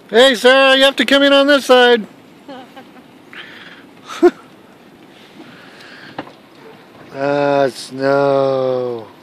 Hey, Sarah, you have to come in on this side. Snow.